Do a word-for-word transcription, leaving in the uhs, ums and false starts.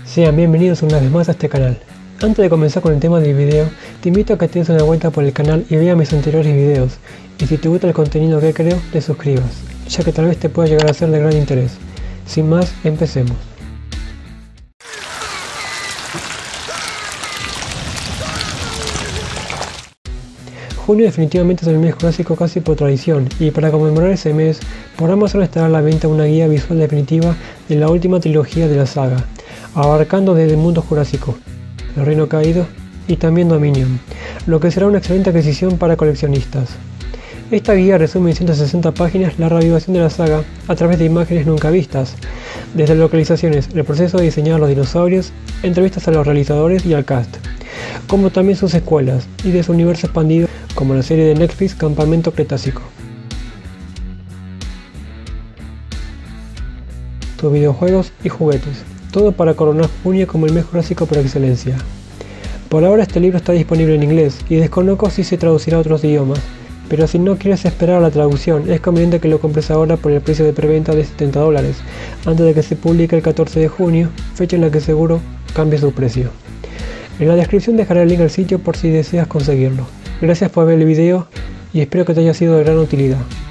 Sean bienvenidos una vez más a este canal. Antes de comenzar con el tema del video, te invito a que te des una vuelta por el canal y veas mis anteriores videos, y si te gusta el contenido que creo, te suscribas, ya que tal vez te pueda llegar a ser de gran interés. Sin más, empecemos. Junio definitivamente es el mes jurásico casi por tradición, y para conmemorar ese mes, por Amazon estará a la venta una guía visual definitiva de la última trilogía de la saga, abarcando desde el mundo jurásico, el Reino Caído y también Dominion, lo que será una excelente adquisición para coleccionistas. Esta guía resume en ciento sesenta páginas la reavivación de la saga a través de imágenes nunca vistas, desde localizaciones, el proceso de diseñar a los dinosaurios, entrevistas a los realizadores y al cast, como también sus secuelas y de su universo expandido como la serie de Netflix Campamento Cretácico. Tus videojuegos y juguetes, todo para coronar junio como el mes jurásico por excelencia. Por ahora este libro está disponible en inglés y desconozco si se traducirá a otros idiomas, pero si no quieres esperar a la traducción es conveniente que lo compres ahora por el precio de preventa de setenta dólares, antes de que se publique el catorce de junio, fecha en la que seguro cambie su precio. En la descripción dejaré el link al sitio por si deseas conseguirlo. Gracias por ver el video y espero que te haya sido de gran utilidad.